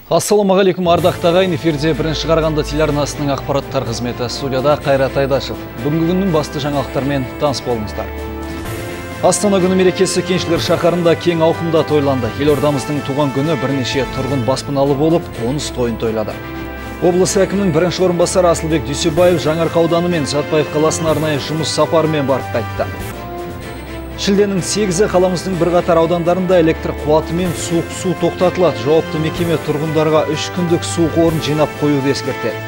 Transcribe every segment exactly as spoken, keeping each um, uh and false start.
Ассалаумағалейкум, ардақты ағайын, эфирде бірінші Қарағанды телеарнасының ақпараттар қызметі. Студияда Қайрат Айдашев. Бүгінгі күннің басты жаңалықтармен таныс болыңыздар. Астана күні мерекесі Кеншілер шаһарында кең ауқымда тойланды. Елордамыздың туған күні бірнеше тұрғын баспаналы болып, қоныс тойын тойлады. Облыс әкімінің бірінші орынбасары Асылбек Дүйсебаев Жаңарқа ауданы мен Сәтпаев қаласына арнайы жұмыс сапарымен барып қайтты. Шілденің сегізі қаламыздың бірқатар аудандарында электр қуаты мен суық су тоқтатылады. Жауапты мекеме тұрғындарға үш күндік су қорын жинап қоюды ескертеді.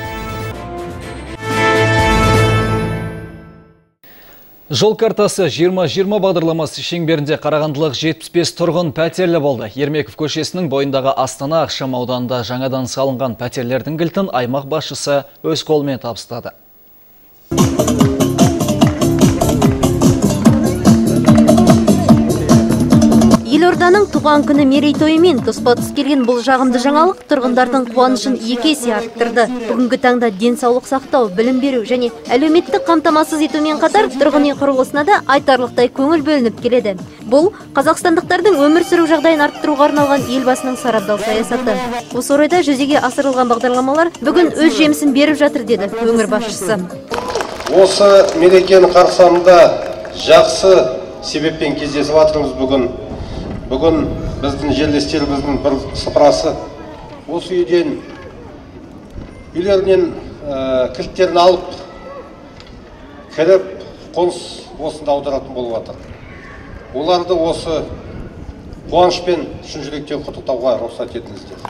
Жол картасы жиырма жиырма бағдарламасы шеңберінде қарағандылық жетпіс бес тұрғын пәтерлі болды. Ермеков көшесінің бойындағы Астана Ақшам ауданында жаңадан салынған пәтерлердің кілтін аймақ басшысы өз қолымен табыстады. Елорданың туған күні мерейтойымен тұспа-тұс келген бұл жағымды жаңалық тұрғындардың қуанышын екі есе арттырды. Бүгінгі таңда денсаулық сақтау, білім беру және әлеуметтік қамтамасыз етумен қатар тұрғын үй құрылысына да айтарлықтай көңіл бөлініп келеді. Бұл қазақстандықтардың өмір сүру жағдайын арттыруға арналған елбасының сарабдал саясаты. Осы орайда жүзеге асырылған бағдарламалар бүгін өз жемісін беріп жатыр деді өңір басшысы. Осы мерекенің қарсаңында жақсы себеппен кездесіп жатырмыз бүгін. Бүгін біздің жерлестеріміздің бір сыпырасы осы үйден үйлерінен кілттерін алып кіріп қоныс осында аударатын болып жатыр. Оларды осы қуанышпен шын жүректен құттықтауға рұқсат етіңіздер.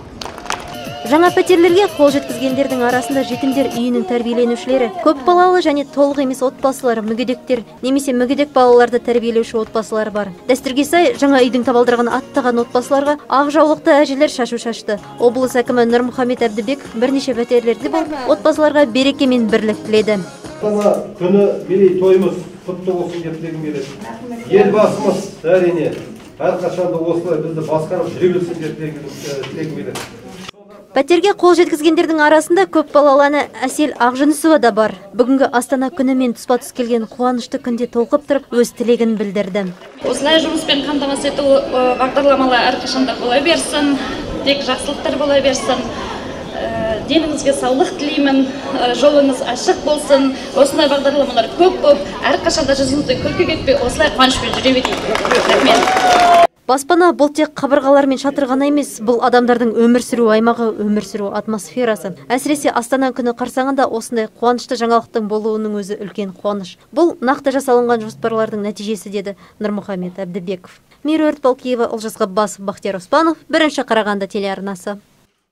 Жаңа пәтерлерге қол жеткізгендердің арасында жетімдер үйінің тәрбиеленушілері, көп балалы және толық емес отбасылар, мүгедектер немесе мүгедек балаларды тәрбиелеуші отбасылар бар. Дәстүрге сай, жаңа үйдің табалдырығын аттаған отбасыларға ақ жаулықты әжелер шашу шашты. Облыс әкімі Нұрмұхамбет Әбдібеков бірнеше пәтерлерде болып, отбасыларға береке мен бірлік тіледі. Астана күні мерейтойымыз құтты болсын деп тілегім келеді. Елбасымыз әрине әрқашанда осылай бізді басқарып жүре білсін деп тілегім келеді. Пәтерге қол жеткізгендердің арасында көп балалы Әсел Ақжүнісова да бар. Бүгінгі Астана күнімен тұспа-тұс келген қуанышты күнде толқып тұрып, өз тілегін білдірді. Осылай жұмыспен қамтамасыз ету бағдарламалар әрқашанда бола берсін, тек жақсылықтар бола берсін. Деніңізге саулық тілеймін, жолыңыз ашық болсын. Осындай бағдарламалар көп болып, әрқашанда жүзіңізде күлкі кетпей, осылай қуанышпен жүре берейік. Рахмет. Баспана бұл тек қабырғалар мен шатыр ғана емес, бұл адамдардың өмір сүру аймағы, өмір сүру атмосферасы. Әсіресе Астана күні қарсаңында осындай қуанышты жаңалықтың болуының өзі үлкен қуаныш. Бұл нақты жасалынған жоспарлардың нәтижесі деді Нұрмұхамбет Әбдібеков. Меруерт Балкиева, Олжас Ғаббасов, Бақтияр Оспанов, бірінші Қарағанды телеарнасы.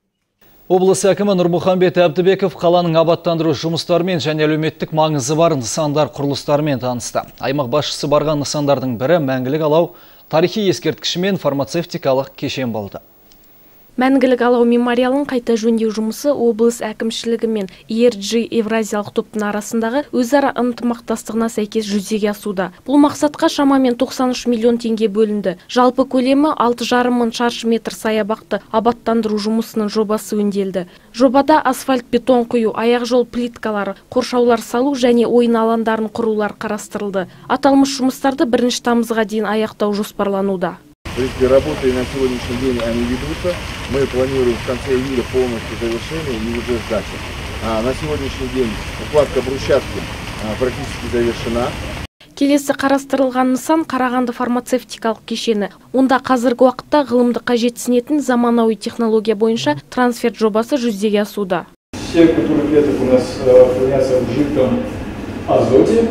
Облыс әкімі Нұрмұхамбет Әбдібеков қаланың абаттандыру жұмыстарымен және әлеуметтік маңызы бар нысандар құрылыстарымен танысты. Аймақ басшысы барған нысандардың бірі Мәңгілік алау тарихи ескерткіші мен фармацевтикалық кешен болды. Мәңгілік алау мемориалын қайта жөндеу жұмысы облыс әкімшілігі мен и эр джи Евразиялық топтың арасындағы өзара ынтымақтастығына сәйкес жүзеге асуда. Бұл мақсатқа шамамен тоқсан үш миллион теңге бөлінді. Жалпы көлемі алты жарым мың шаршы метр саябақты абаттандыру жұмысының жобасы өңделді. Жобада асфальт бетон құю, аяқ жол плиткалары, қоршаулар салу және ойын алаңдарын құрулар қарастырылды. Аталмыш жұмыстарды бірінші тамызға дейін аяқтау жоспарлануда. В принципе, работы на сегодняшний день они ведутся. Мы планируем в конце июля полностью завершение и уже сдача. А на сегодняшний день укладка брусчатки практически завершена. Келесі қарастырылған нысан Қарағанды фармацевтикалық кешені. Онда қазіргі уақытта ғылымды қажетсінетін заманауи технология бойынша трансферт жобасы жүзеге асуда. Все культуры клеток у нас хранятся в жидком азоте.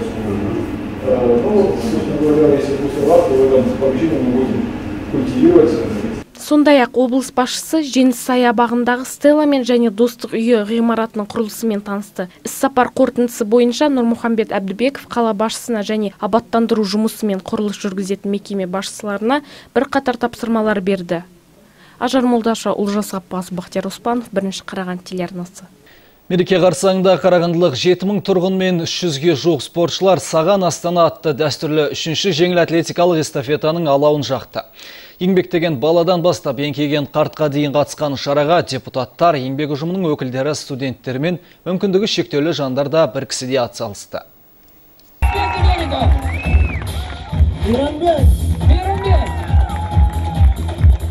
Ну, собственно говоря, если пустоват, то в этом помещении мы будем культивироваться. Сондай-ақ облыс басшысы Жеңіс саябағындағы Стелла мен және достық үйі ғимаратының құрылысымен танысты. Іс-сапар қорытындысы бойынша Нұрмұхамбет Әбдібеков қала басшысына және абаттандыру жұмысымен құрылыс жүргізетін мекеме басшыларына бірқатар тапсырмалар берді. Ажар Молдаша, Олжас Ғаббасов, Бақтияр Оспанов, бірінші Қарағанды телеарнасы. Мереке қарсаңында қарағандылық жеті мың тұрғын мен үш жүзге жуық спортшылар Саған Астана атты дәстүрлі үшінші жеңіл атлетикалық эстафетаның алауын жақты. Еңбектеген баладан бастап еңкейген қартқа дейін қатысқан шараға депутаттар, еңбек ұжымының өкілдері, студенттер мен мүмкіндігі шектеулі жандар да бір кісіде атсалысты.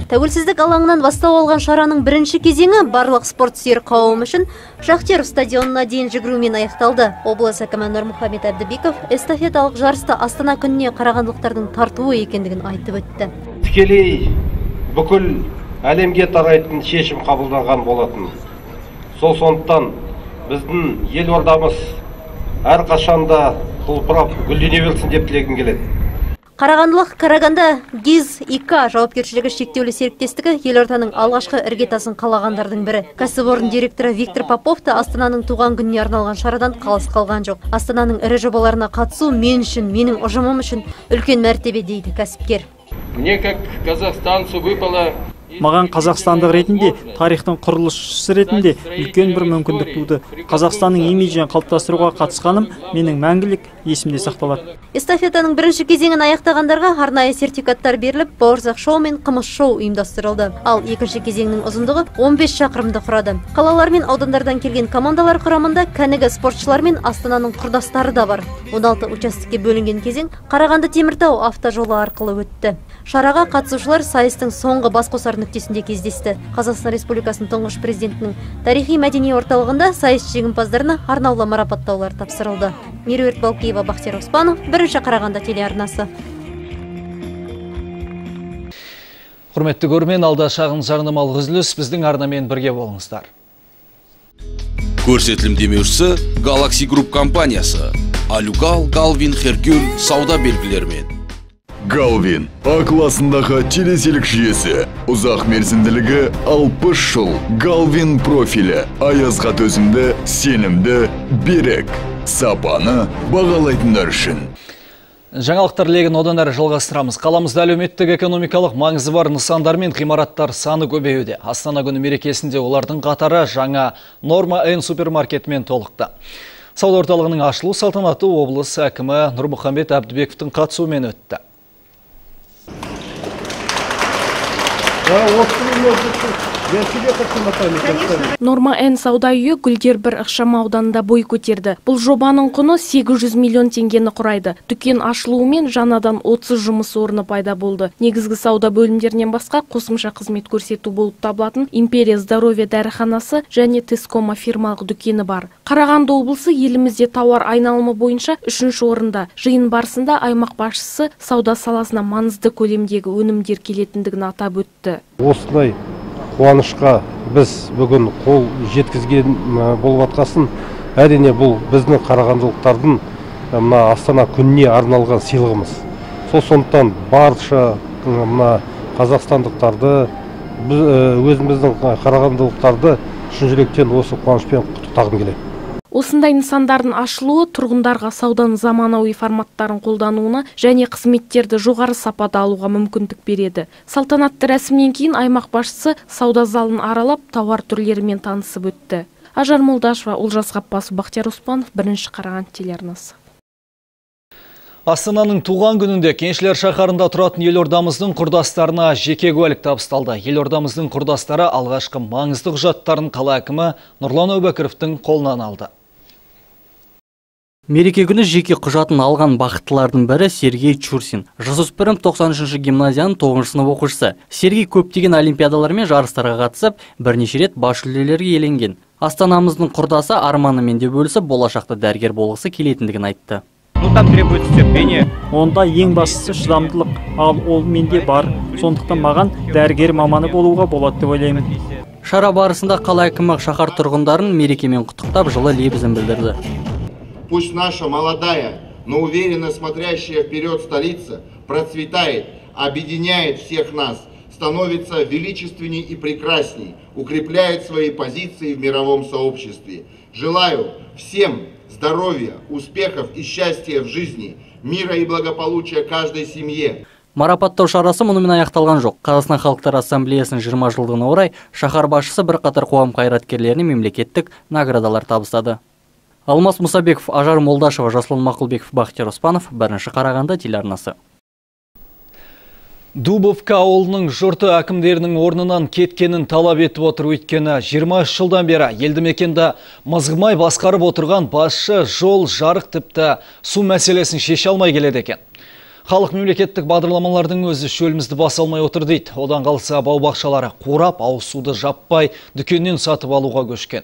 Тәуелсіздік алаңынан бастау алған шараның бірінші кезеңі барлық спорт сүйер қауым үшін Шахтер стадионына дейін жүгірумен аяқталды. Облыс әкімі Нұрмұхамед Әбдібеков эстафеталық жарысты Астана күніне қарағандылықтардың тартуы екендігін айтып өтті. Тікелей бүкіл әлемге тарайтын шешім қабылданған болатын. Сол сондықтан біздің елордамыз әрқашанда құлпырап гүлдене берсін деп тілегім келеді. Қарағандылық Караганда ГИЗ ИК жауапкершілігі шектеулі серіктестігі елорданың алғашқы іргетасын қалағандардың бірі. Кәсіпорын директоры Виктор Поповты Астананың туған күніне арналған шарадан қалыс қалған жоқ. Астананың ірі жобаларына қатысу мен үшін, менің ұжымым үшін үлкен мәртебе дейді кәсіпкер. Мне как казахстанцу выпало Маған қазақстандық ретінде, тарихтың құрылысшысы ретінде үлкен бір мүмкіндік туды. Қазақстанның имиджін қалыптастыруға қатысқаным менің мәңгілік есімде сақталады. Эстафетаның бірінші кезеңін аяқтағандарға арнайы сертификаттар беріліп, бауырсақ шоу мен қымыз шоу ұйымдастырылды. Ал екінші кезеңнің ұзындығы он бес шақырымды құрады. Қалалар мен аудандардан келген командалар құрамында кәнігі спортшылар мен Астананың құрдастары да бар. он алты участокке бөлінген кезең Қарағанды Теміртау автожолы арқылы өтті. Шараға қатысушылар сайыстың соңғы басқосар нүктесінде кездесті. Қазақстан Республикасының тұңғыш президентінің тарихи мәдени орталығында сайыс жеңімпаздарына арнаулы марапаттаулар тапсырылды. Меруерт Балкеева, Бахтияр Оспанов, бірінші Қарағанды телеарнасы. Құрметті көрермен, алда шағын жарнамалық үзіліс, біздің арнамен бірге болыңыздар. Көрсетілім демеушісі Galaxy Group компаниясы. Алюгал, Галвин, Херкюль сауда белгілерімен. Галвин А классындағы телеселік жүйесі. Ұзақ мерзімділігі алпыс жыл. Галвин профилі. Аязға төзімді, сенімді, берік. Сапаны бағалайтындар үшін. Жаңалықтар легін одан әрі жалғастырамыз. Қаламызда әлеуметтік экономикалық маңызы бар нысандар мен ғимараттар саны көбеюде. Астана күні мерекесінде олардың қатары жаңа Норма Н супермаркетімен толықты. Сауда орталығының ашылу салтанаты облыс әкімі Нұрмұхамед Әбдібековтың қатысуымен өтті. Норма Н сауда үйі Гүлдер бір ықшам ауданында бой көтерді. Бұл жобаның құны сегіз жүз миллион теңгені құрайды. Дүкен ашылуымен жаңадан отыз жұмыс орны пайда болды. Негізгі сауда бөлімдерінен басқа қосымша қызмет көрсету болып табылатын Империя здоровья дәріханасы және Тескома фирмалық дүкені бар. Қарағанды облысы елімізде тауар айналымы бойынша үшінші орында. Жиын барысында аймақ басшысы сауда саласына маңызды көлемдегі өнімдер келетіндігін атап өтті. Осылай қуанышқа біз бүгін қол жеткізген болып атқасын, әрине бұл біздің қарағандылықтардың мына Астана күніне арналған сыйлығымыз. Сол сондықтан барша мына қазақстандықтарды, өзіміздің қарағандылықтарды шын жүректен осы қуанышпен құттықтағым келеді. Осындай нысандардың ашылуы тұрғындарға сауданың заманауи форматтарын қолдануына және қызметтерді жоғары сапада алуға мүмкіндік береді. Салтанатты рәсімнен кейін аймақ басшысы сауда залын аралап, тауар түрлерімен танысып өтті. Ажар Молдашева, Олжас Ғапбасов, Бахтияр Оспанов, бірінші Қарағанды телеарнасы. Астананың туған күнінде Кеншілер шаһарында тұратын елордамыздың құрдастарына жеке куәлік табысталды. Елордамыздың құрдастары алғашқы маңызды құжаттарын қала әкімі Нұрлан Әубәкіровтің қолынан алды. Мереке күні жеке құжатын алған бақыттылардың бірі Сергей Чурсин. Жасөспірім тоқсан үшінші гимназияның тоғызыншы сынып оқушысы. Сергей көптеген олимпиадалар мен жарыстарға қатысып, бірнеше рет бас жүлделерге иеленген. Астанамыздың құрдасы арманымен де бөлісіп, болашақта дәрігер болғысы келетіндігін айтты. Онда ең бастысы шыдамдылық, ал ол менде бар. Сондықтан маған дәрігер маманы болуға болады деп ойлаймын. Шара барысында қала әкімі шаһар тұрғындарын мерекемен құттықтап, жылы лебізін білдірді. Пусть наша молодая, но уверенно смотрящая вперед столица процветает, объединяет всех нас, становится величественней и прекрасней, укрепляет свои позиции в мировом сообществе. Желаю всем здоровья, успехов и счастья в жизни, мира и благополучия каждой семье. Марапаттау шарасы мұнымен аяқталған жоқ. Қазақстан Халықтар Ассамблеясының жиырма жылдығына орай шаһар басшысы бірқатар қоғам қайраткерлеріне мемлекеттік наградалар табыстады. Алмас Мұсабеков, Ажар Молдашева, Жаслан Мақұлбеков, Бахтияр Оспанов, бірінші Қарағанды телеарнасы. Дубовка ауылының жұрты әкімдерінің орнынан кеткенін талап етіп отыр, өйткені жиырма үш жылдан бері елді мекенді мызғымай басқарып отырған басшы жол, жарық тіпті су мәселесін шеше алмай келеді екен. Халық мемлекеттік бағдарламалардың өзі шөлімізді баса алмай отыр дейді. Одан қалса бау-бақшалары қурап, ауыз суды жаппай дүкеннен сатып алуға көшкен.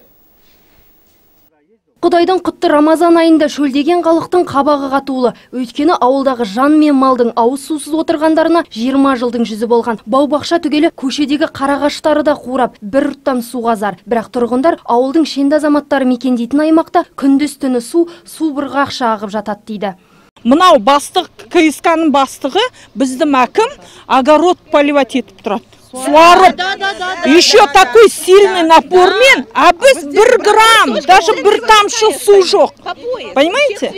Құдайдың құтты Рамазан айында шөлдеген халықтың қабағы қатулы. Өйткені ауылдағы жан мен малдың ауыз сусыз отырғандарына жиырма жылдың жүзі болған. Бау-бақша түгелі көшедегі қарағаштары да қурап, бір ұрттам суға зар. Бірақ тұрғындар ауылдың шенді азаматтары мекендейтін аймақта күндіз түні су, су бұрғақша ағып жатады дейді. Мынау бастық, КСК-ның бастығы біздің әкім огород поливать етіп тұрады. Суарып, еще такой сильный напормен, а біз бір грамм, даже бір тамшы су жоқ. Понимаете?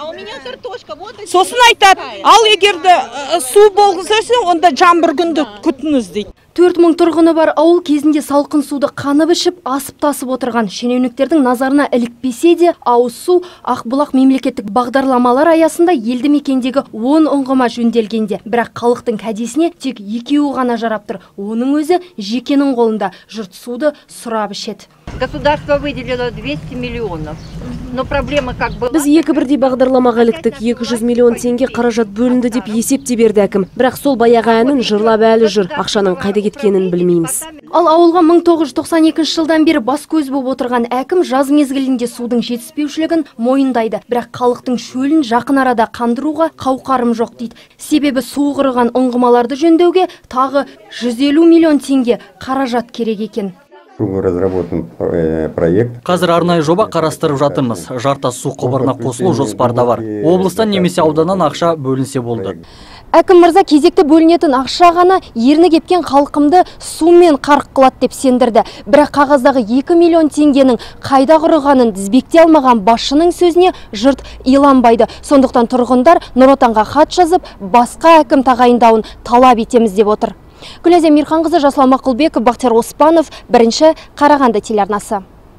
Сосын айтады, ал егерді су болғызса, онда жаңбыр күнді күтіңіз дейді. төрт мың тұрғыны бар ауыл кезінде салқын суды қанып ішіп, асып тасып отырған. Шенеуніктердің назарына ілікпесе де, ауыз су Ақбұлақ мемлекеттік бағдарламалар аясында елді мекендегі он ұңғыма жөнделгенде. Бірақ халықтың кәдесіне тек екеуі ғана жарап тұр. Оның өзі жекенің қолында. Жұрт суды сұрап ішеді. Государство выделило двести миллионов. Но проблема как бы... Біз екі бірдей бағдарламаға іліктік. екі жүз миллион теңге қаражат бөлінді деп есепте берді әкім. Бірақ сол баяғы әнін жырлап әлі жүр. Ақшаның қайда кеткенін білмейміз. Ал ауылға мың тоғыз жүз тоқсан екінші жылдан бері бас көз болып отырған әкім жаз мезгілінде судың жетіспеушілігін мойындайды. Бірақ халықтың шөлін жақын арада қандыруға қауқарым жоқ дейді. Себебі су құрыған ұңғымаларды жөндеуге тағы жүз елу миллион теңге қаражат керек екен. Разработан проект. Қазір арнайы жоба қарастырып жатырмыз. Жарта су құбырына қосылу жоспарда бар. Облыстан немесе ауданнан ақша бөлінсе болды. Әкім мырза кезекті бөлінетін ақша ғана ерні кепкен халқымды сумен қарық қылады деп сендірді. Бірақ қағаздағы екі миллион теңгенің қайда құрығанын тізбекте алмаған басшының сөзіне жұрт иланбайды. Сондықтан тұрғындар Нұр Отанға хат жазып, басқа әкім тағайындауын талап етеміз деп отыр. Гүләзия Мирханқызы, Жасұлан Мақұлбеков, Бақтияр Оспанов, бірінші Қарағанды телеарнасы.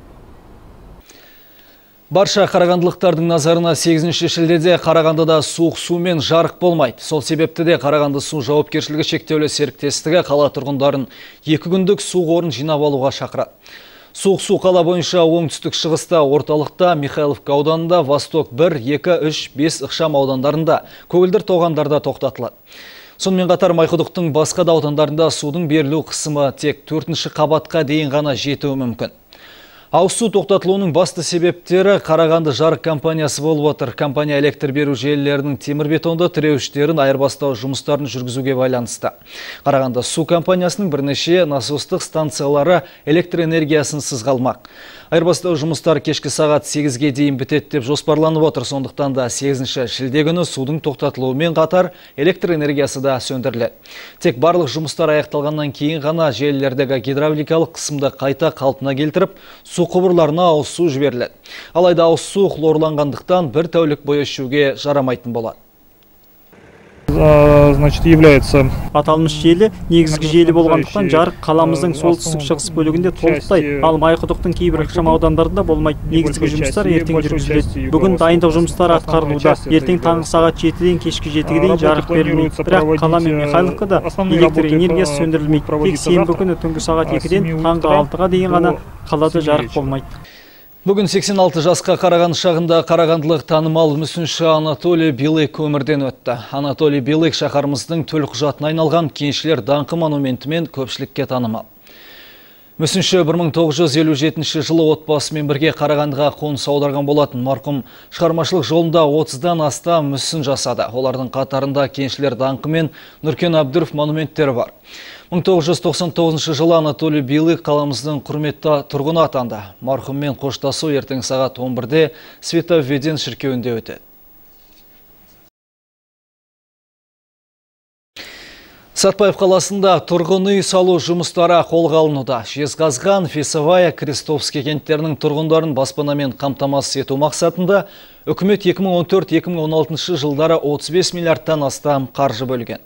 Барша қарағандылықтардың назарына сегізінші шілдеде Қарағандыда суық сумен жарық болмайды. Сол себепті де Қарағанды су жауапкершілігі шектеулі серіктестігі қала тұрғындарын екі күндік су қорын жинап алуға шақырады. Суық су қала бойынша оңтүстік шығыста, орталықта, Михайловка ауданында, Восток бір, екі, үш, бес ықшам аудандарында, көгілдір тоғандарда тоқтатылады. Сонымен қатар Майқұдықтың басқа да аудандарында судың берілу қысымы тек төртінші қабатқа дейін ғана жетуі мүмкін. Ауыз су тоқтатылуының басты себептері Қарағанды жарық компаниясы болып отыр. Компания электр беру желілерінің темірбетонды тіреуіштерін айырбастау жұмыстарын жүргізуге байланысты. Қарағанды су компаниясының бірнеше насостық станциялары электр энергиясын сызғалмақ. Айырбастау жұмыстар кешкі сағат сегізге дейін бітеді деп жоспарланып отыр. Сондықтан да сегізінші шілде күні судың тоқтатылуымен қатар электр энергиясы да сөндіріледі. Тек барлық жұмыстар аяқталғаннан кейін ғана желілердегі гидравликалық қысымды қайта қалпына келтіріп, су құбырларына ауыз су жіберіледі. Алайда ауыз су хлорланғандықтан бір тәулік бойы ішуге жарамайтын болады. Значит, является аталмыш желі негізгі желі болғандықтан жарық қаламыздың солтүстік шығыс бөлігінде толықтай, ал Майқұдықтың кейбір ықшам аудандарында болмайды. Негізгі жұмыстар ертең жүргізіледі. Бүгін дайындық жұмыстары атқарылуда. Ертең таңғы сағат жетіден кешкі жетіге дейін жарық берілмейді. Бірақ қала мен Михайловкада электр энергиясы сөндірілмейді. Тек сенбі күні түнгі сағат екіден таңғы алтыға дейін ғана қалада жарық болмайды. Бүгін сексен алты жасқа қараған шағында қарағандылық танымал мүсінші Анатолий Белык өмірден өтті. Анатолий Белык шаһарымыздың төлқұжатына айналған кеншілер даңқы монументімен көпшілікке танымал. Мүсінші бір мың тоғыз жүз елу жетінші жылы отбасымен бірге Қарағандыға қоныс аударған болатын. Марқұм шығармашылық жолында отыздан астам мүсін жасады. Олардың қатарында кеншілер даңқы мен Нұркен Әбдіров монументтері бар. мың тоғыз жүз тоқсан тоғызыншы жылы Анатолий Белык қаламыздың құрметті тұрғыны атанды. Марқұммен қоштасу ертең сағат он бірде Световведен шіркеуінде өтеді. Сәтпаев қаласында тұрғын үй салу жұмыстары қолға алынуда. Жезқазған, Фесовая, Крестовский кенттерінің тұрғындарын баспанамен қамтамасыз ету мақсатында үкімет екі мың он төрт екі мың он алтыншы жылдары отыз бес миллиардтан астам қаржы бөлген.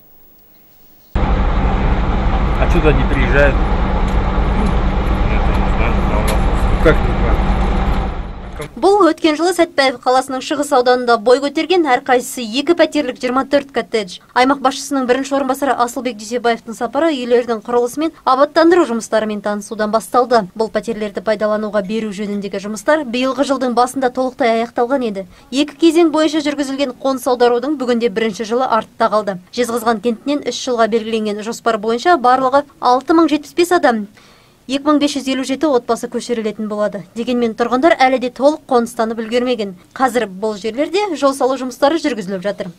А что туда не приезжают? Как не Бұл өткен жылы Сәтпаев қаласының шығыс ауданында бой көтерген әрқайсысы екі пәтерлік жиырма төрт коттедж. Аймақ басшысының бірінші орынбасары Асылбек Дүйсебаевтың сапары үйлердің құрылысы мен абаттандыру жұмыстарымен танысудан басталды. Бұл пәтерлерді пайдалануға беру жөніндегі жұмыстар биылғы жылдың басында толықтай аяқталған еді. Екі кезең бойынша жүргізілген қоныс аударудың бүгінде бірінші жылы артта қалды. Жезқазған кентінен үш жылға белгіленген жоспар бойынша барлығы алты мың жетпіс бес адам, екі мың бес жүз елу жеті отбасы көшірілетін болады. Дегенмен тұрғындар әлі де толық қоныстанып үлгермеген. Қазір бұл жерлерде жол салу жұмыстары жүргізіліп жатыр.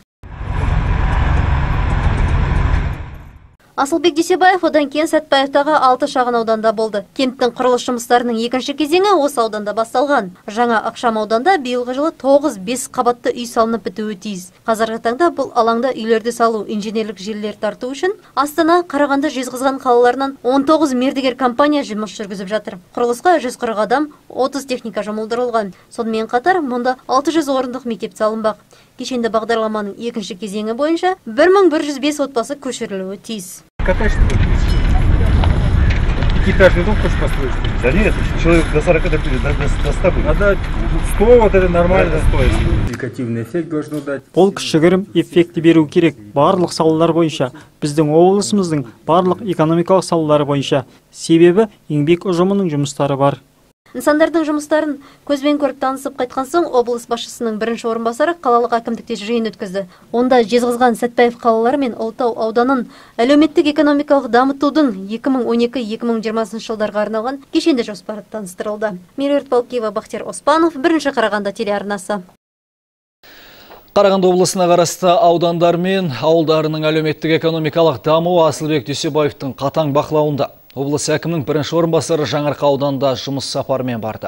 Асылбек Дүйсебаев одан кейін Сәтпаевтағы алты шағын ауданда болды. Кенттің құрылыс жұмыстарының екінші кезеңі осы ауданда басталған. Жаңа Ықшам ауданда биылғы жылы тоғыз бес қабатты үй салынып бітуі тиіс. Қазіргі таңда бұл алаңда үйлерді салу, инженерлік желілер тарту үшін Астана, Қарағанды, Жезқазған қалаларынан он тоғыз мердігер компания жұмыс жүргізіп жатыр. Құрылысқа жүз қырық адам, отыз техника жұмылдырылған. Сонымен қатар мұнда алты жүз орындық мектеп салынбақ. Кешенді бағдарламаның екінші кезеңі бойынша бір мың бір жүз бес отбасы көшірілуі тиіс. Пятиэтажный дом хочешь построить? Да нет, человек до сорока до ста будет. Надо сто, вот это нормально стоит. Индикативный эффект должно дать. Бұл кішігірім эффекті беру керек барлық салалар бойынша, біздің облысымыздың барлық экономикалық салалары бойынша. Себебі еңбек ұжымының жұмыстары бар. Нысандардың жұмыстарын көзбен көріп танысып қайтқан соң облыс басшысының бірінші орынбасары қалалық әкімдікте жиын өткізді. Онда Жезқазған, Сәтпаев қалалары мен Ұлытау ауданын әлеуметтік экономикалық дамытудың екі мың он екі екі мың жиырмасыншы жылдарға арналған кешенді жоспары таныстырылды. Меруерт Балкиева, Бақтияр Оспанов, бірінші Қарағанды телеарнасы. Қарағанды облысына қарасты аудандар мен ауылдарының әлеуметтік экономикалық дамуы Асылбек Дүйсебаевтың қатаң бақылауында. Облыс әкімінің бірінші орынбасары Жаңарқа ауданында жұмыс сапарымен барды.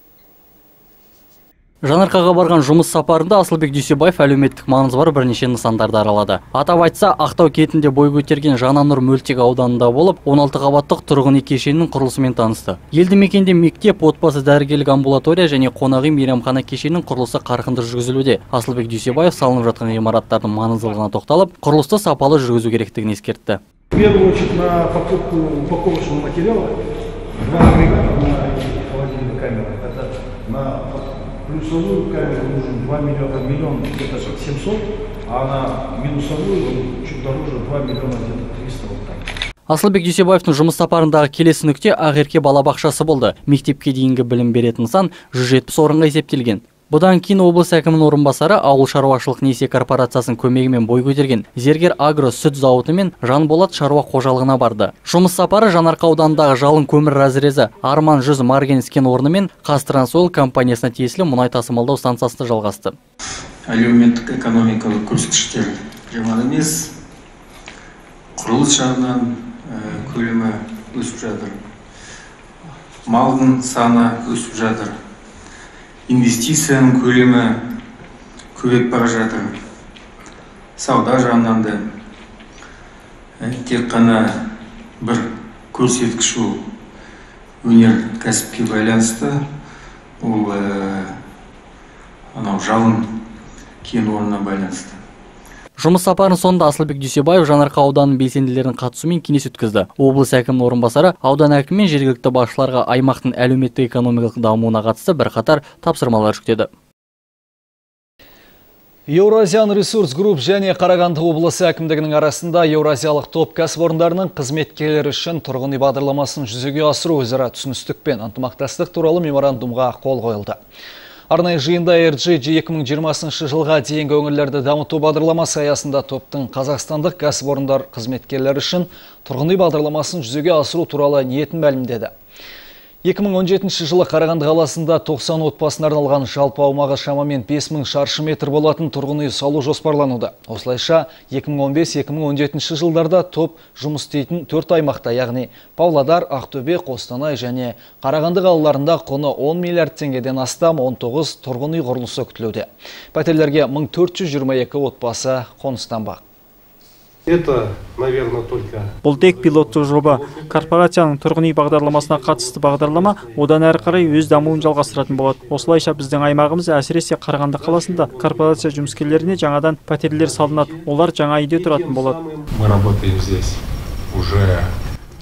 Жаңарқаға барған жұмыс сапарында Асылбек Дүйсебаев әлеуметтік маңызы бар бірнеше нысандарды аралады. Атап айтса, Ақтау кетінде бой көтерген Жананұр мөлтек ауданында болып, он алты қабаттық тұрғын үй кешенінің құрылысымен танысты. Елді мекенде мектеп, отбасы дәрігерлік амбулатория және қонақ үй мейрамхана кешенінің құрылысы қарқынды жүргізілуде. Асылбек Дүйсебаев салынып жатқан ғимараттардың маңыздылығына тоқталып, құрылысты сапалы жүргізу керектігін ескертті. В первую очередь на покупку упаковочного материала, два агрегата, одна и холодильная камера. Это на плюсовую камеру нужен два миллиона, миллион где-то семьсот, а на минусовую чуть дороже два миллиона где-то триста вот так. Асылбек Дүйсебаевтың жұмыс сапарындағы келесі нүкте Ақерке балабақшасы болды. Мектепке дейінгі білім беретін нысан жүз жетпіс орынға есептелген. Бұдан кейін облыс әкімінің орынбасары ауыл шаруашылық несие корпорациясының көмегімен бой көтерген Зергер Агро сүт зауыты мен Жанболат шаруа қожалығына барды. Жұмыс сапары Жанарқа ауданындағы жалын көмір разрезі Арман жүз Марганец кен орны мен Қазтрансойл компаниясына тиесілі мұнай тасымалдау станциясында жалғасты. Әлеуметтік экономикалық көрсеткіштер жаман емес. Құрылыс жағынан көлемі өсіп жатыр. Малдың саны өсіп жатыр. Инвестицияның көлемі көбейіп бара жатыр. Сауда жағынан да тек қана бір көрсеткіш ол өнер кәсіпке байланысты. Ол анау жалын кен орнына байланысты. Жұмыс сапарын соңында Асылбек Дүйсебаев Жанарқа ауданының белсенділерінің қатысуымен кеңес өткізді. Облыс әкімінің орынбасары аудан әкімі мен жергілікті басшыларға аймақтың әлеуметтік экономикалық дамуына қатысты бірқатар тапсырмалар жүктеді. Еуразиан Ресурс Групп және Қарағанды облысы әкімдігінің арасында Еуразиялық топ кәсіпорындарының қызметкерлері үшін тұрғын үй бағдарламасын жүзеге асыру өзара түсіністік пен ынтымақтастық туралы меморандумға қол қойылды. Арнайы жиында эр джи екі мың жиырмасыншы жылға дейінгі өңірлерді дамыту бағдарламасы аясында топтың қазақстандық кәсіпорындар қызметкерлері үшін тұрғын үй бағдарламасын жүзеге асыру туралы ниетін мәлімдеді. екі мың он жетінші жылы Қарағанды қаласында тоқсан отбасына арналған жалпы аумағы шамамен бес мың шаршы метр болатын тұрғын үй салу жоспарлануда. Осылайша екі мың он бес екі мың он жетінші жылдарда топ жұмыс істейтін төрт аймақта, яғни Павлодар, Ақтөбе, Қостанай және Қарағанды қалаларында құны он миллиард теңгеден астам он тоғыз тұрғын үй құрылысы күтілуде. Пәтерлерге мың төрт жүз жиырма екі отбасы қоныстанбақ. Это, наверное, только... Бұл тек пилоттық жоба. Корпорацияның тұрғын үй бағдарламасына қатысты бағдарлама одан әрі қарай өз дамуын жалғастыратын болады. Осылайша біздің аймағымыз, әсіресе Қарағанды қаласында корпорация жұмыскерлеріне жаңадан пәтерлер салынады. Олар жаңа үйде тұратын болады. Мы работаем здесь уже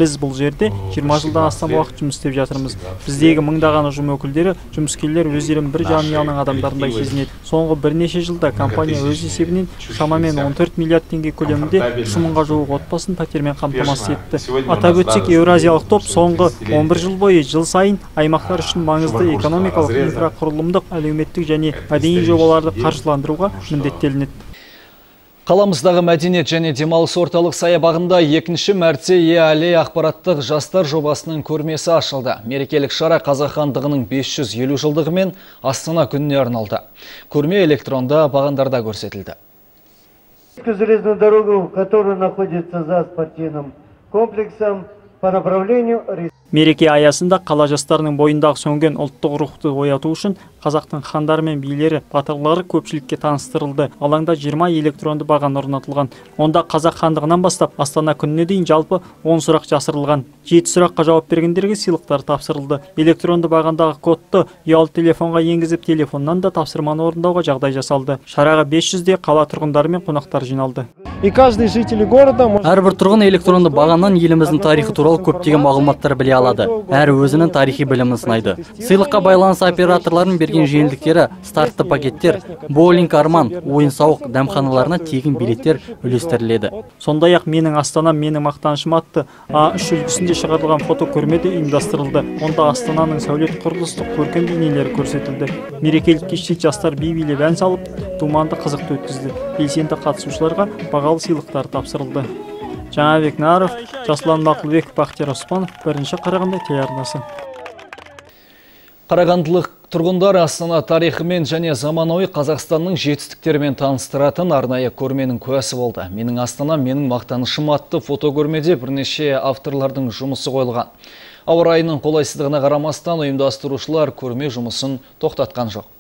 Біз бұл жерде жиырма жылдан астам уақыт жұмыс істеп жатырмыз. Біздегі мыңдаған ұжым өкілдері, жұмыскерлер өздерін бір жанұяның адамдарындай сезінеді. Соңғы бірнеше жылда компания өз есебінен шамамен он төрт миллиард теңге көлемінде үш мыңға жуық отбасын пәтермен қамтамасыз етті. Атап өтсек, Еуразиялық топ соңғы он бір жыл бойы жыл сайын аймақтар үшін маңызды экономикалық, инфрақұрылымдық, әлеуметтік және мәдени жобаларды қаржыландыруға міндеттелінеді. Қаламыздағы мәдениет және демалыс орталық саябағында екінші мәрте ЕАЛЕ ақпараттық жастар жобасының көрмесі ашылды. Мерекелік шара Қазақ хандығының бес жүз елу жылдығы мен Астана күніне арналды. Көрме электронда бағандарда көрсетілді. Железную дорогу, которая находится за спортивным комплексом по направлению Мереке аясында қала жастарының бойындағы сөнген ұлттық рухты ояту үшін қазақтың хандары мен билері, батырлары көпшілікке таныстырылды. Алаңда жиырма электронды баған орнатылған. Онда Қазақ хандығынан бастап Астана күніне дейін жалпы он сұрақ жасырылған. жеті сұраққа жауап бергендерге сыйлықтар тапсырылды. Электронды бағандағы кодты ұялы телефонға енгізіп, телефоннан да тапсырманы орындауға жағдай жасалды. Шараға бес жүздей қала тұрғындары мен қонақтар жиналды. И каждый житель города Әрбір тұрғын электронды бағаннан еліміздің тарихы туралы көптеген мағлұматтар біле алады. Әрі өзінің тарихи білімін сынайды. Сыйлыққа байланыс операторларын берген жеңілдіктері, стартты пакеттер, боулинг арман, ойын-сауық дәмханаларына тегін билеттер үлестіріледі. Сондай-ақ менің Астанам менің мақтанышым атты А үш үлгісінде шығарылған фотокөрме де ұйымдастырылды. Онда Астананың сәулет құрылыстық көркем бейнелері көрсетілді. Мерекелік кеште жастар би билеп ән салып, думанды қызықты өткізді. Белсенді қатысушыларға бағалы сыйлықтар тапсырылды. Жаңабек Наров, Жасұлан Мақұлбеков, Бақтияр Оспанов, бірінші Қарағанды телеарнасы. Қарағандылық тұрғындар Астана тарихымен және заманауи Қазақстанның жетістіктерімен таныстыратын арнайы көрменің куәсі болды. Менің Астанам, менің мақтанышым атты фотокөрмеде бірнеше авторлардың жұмысы қойылған. Ауа райының қолайсыздығына қарамастан ұйымдастырушылар көрме жұмысын тоқтатқан жоқ.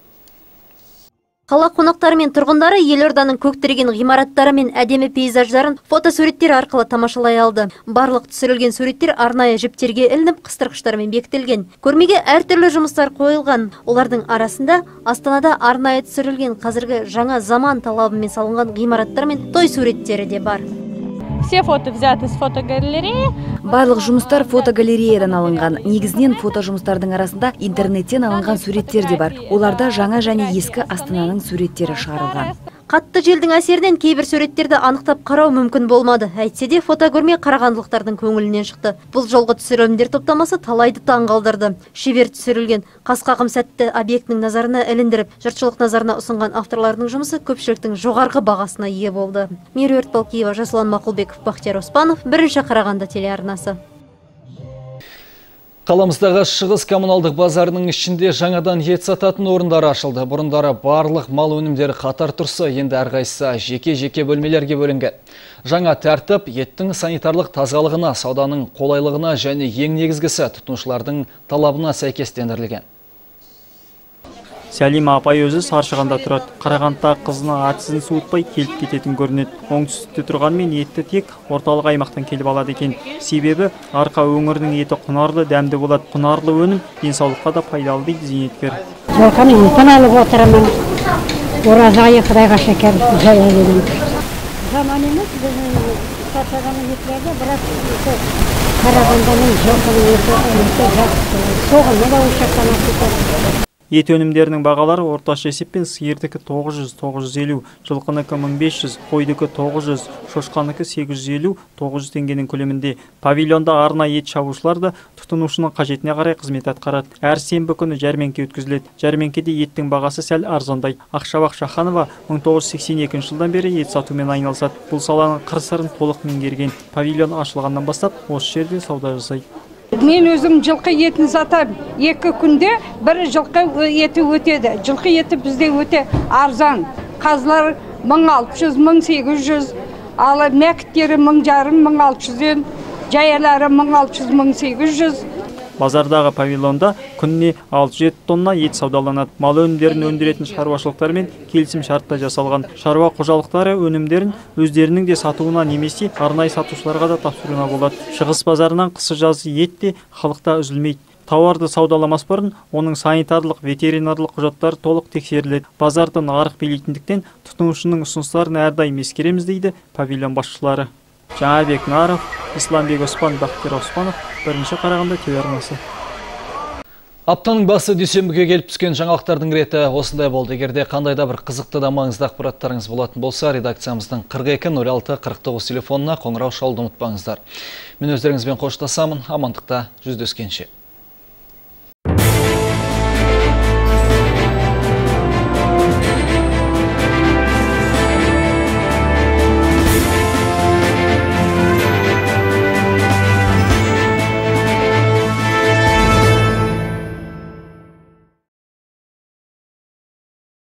Қала қонақтары мен тұрғындары елорданың көктірген ғимараттары мен әдемі пейзаждарын фотосуреттер арқылы тамашалай алды. Барлық түсірілген суреттер арнайы жіптерге ілініп, қыстырғыштармен бекітілген. Көрмеге әртүрлі жұмыстар қойылған. Олардың арасында Астанада арнайы түсірілген қазіргі жаңа заман талабымен салынған ғимараттар мен той суреттері де бар. Все фото взяты с фотогалереи. Барлық жұмыстар фотогалереядан алынған. Негізінен фото жұмыстардың арасында интернеттен алынған суреттер де бар. Оларда жаңа және ескі Астананың суреттері шығарылған. Қатты желдің әсерінен кейбір суреттерді анықтап қарау мүмкін болмады. Әйтсе де фотокөрме қарағандылықтардың көңілінен шықты. Бұл жолғы түсірілімдер топтамасы талайды таңғалдырды. Шебер түсірілген қасқағым сәтті объектінің назарына іліндіріп, жұртшылық назарына ұсынған авторлардың жұмысы көпшіліктің жоғарғы бағасына ие болды. Меруерт Балкиева, Жасұлан Мақұлбеков, Бақтияр Оспанов, бірінші Қарағанды телеарнасы. Қаламыздағы Шығыс коммуналдық базарының ішінде жаңадан ет сататын орындар ашылды. Бұрындары барлық мал өнімдері қатар тұрса, енді әрқайсысы жеке-жеке бөлмелерге бөлінген. Жаңа тәртіп еттің санитарлық тазалығына, сауданың қолайлығына және ең негізгісі тұтынушылардың талабына сәйкестендірілген. Сәлима апай өзі Саршығанда тұрады. Қарағандыда қызына атысын суытпай келіп кететін көрінеді. Оңтүстікте тұрғанмен етті тек орталық аймақтан келіп алады екен. Себебі арқа өңірінің еті құнарлы, дәмді болады. Құнарлы өнім денсаулыққа да пайдалы дейді зейнеткер. Жылқыны етін алып отырамын. Ораза айы Құдайға шекер жая беремін. Жаман емес, біздің сатшағанның етлерде бірақ Қарағандының жылқының еті жақсы. Соғымы да ошақтан асып. Ет өнімдерінің бағалары орташа есеппен сиырдікі тоғыз жүз - тоғыз жүз елу, жылқыныкі мың бес жүз, қойдікі тоғыз жүз, шошқаныкі сегіз жүз елу - тоғыз жүз теңгенің көлемінде. Павильонда арнайы ет шабушылар да тұтынушының қажетіне қарай қызмет атқарады. Әр сенбі күні жәрмеңке өткізіледі. Жәрмеңкеде еттің бағасы сәл арзандайды. Ақшабақ Шаханова мың тоғыз жүз сексен екінші жылдан бері ет сатумен айналысады. Бұл саланың қыр-сырын толық меңгерген. Павильон ашылғаннан бастап осы жерде сауда жасайды. Мен өзім жылқы етін сатам. Екі күнде бір жылқы еті өтеді. Жылқы еті бізде өте арзан. Қазылар мың алты жүз - мың сегіз жүз, ал мәкіттері мың жарым - мың алты жүзден, жаялары мың алты жүз - мың сегіз жүз. Базардағы павильонда күніне алты жүз жеті тонна ет саудаланады. Мал өнімдерін өндіретін шаруашылықтармен келісім шартта жасалған. Шаруа қожалықтары өнімдерін өздерінің де сатуына немесе арнайы сатушыларға да тапсыруына болады. Шығыс базарынан қысы-жазы ет те халықта үзілмейді. Тауарды саудаламас бұрын оның санитарлық, ветеринарлық құжаттары толық тексеріледі. Базарды нарық билейтіндіктен тұтынушының ұсыныстарын әрдайым ескереміз дейді павильон басшылары. Жаңабек Наров, Исламбек Оспан, Бақтияр Оспанов, бірінші Қарағанды телеарнасы. Аптаның басы дүйсенбіге келіп түскен жаңалықтардың реті осындай болды. Егерде қандайда бір қызықты да маңызды ақпараттарыңыз болатын болса, редакциямыздың қырық екі нөл алты қырық тоғыз телефонына қоңырау шалуды ұмытпаңыздар. Мен өздеріңізбен қоштасамын, амандықта жүздескенше.